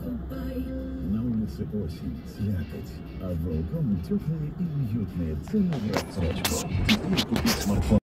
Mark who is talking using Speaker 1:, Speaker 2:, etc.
Speaker 1: На улице осень, слякоть, а в Волком теплые и уютные цены в рассрочку. Теперь купить смартфон